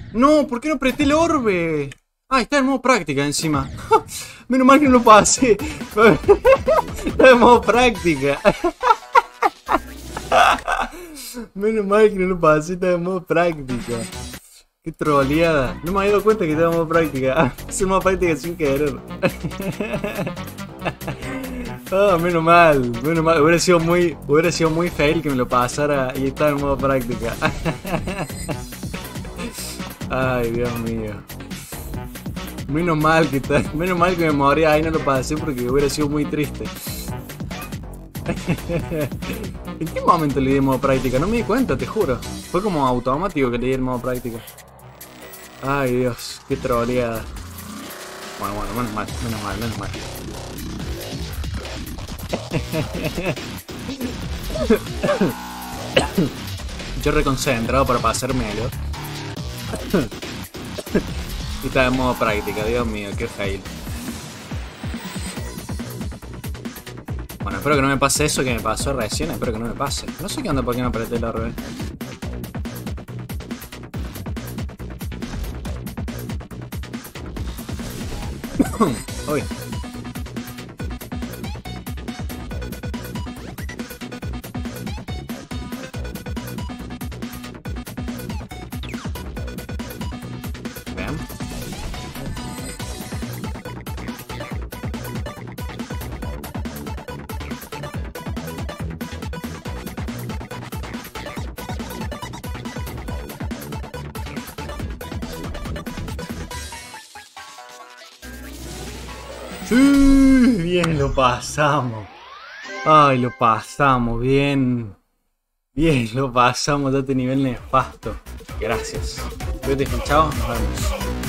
No, ¿por qué no apreté el orbe? Ah, está en modo práctica encima. Menos mal que no lo pasé. Está en modo práctica. Menos mal que no lo pasé, está en modo práctica. Qué troleada. No me había dado cuenta que estaba en modo práctica. Hice modo práctica sin querer. Ah, menos mal, menos mal. Hubiera sido muy fail que me lo pasara y estaba en modo práctica. Ay, Dios mío. Menos mal que me moría ahí, no lo pasé porque hubiera sido muy triste. ¿En qué momento le di modo práctica? No me di cuenta, te juro. Fue como automático que le di el modo práctica. Ay, Dios, qué troleada. Bueno, menos mal, menos mal, menos mal. Yo reconcentrado para pasármelo. Y está en modo práctica, Dios mío, qué fail. Bueno, espero que no me pase eso que me pasó recién, espero que no me pase. No sé qué onda, por qué no apreté el orbe. Uy. Vean. Bien, lo pasamos. Ay, lo pasamos, bien. Bien, lo pasamos de este nivel nefasto. Gracias. Cuídate, chao, nos vemos.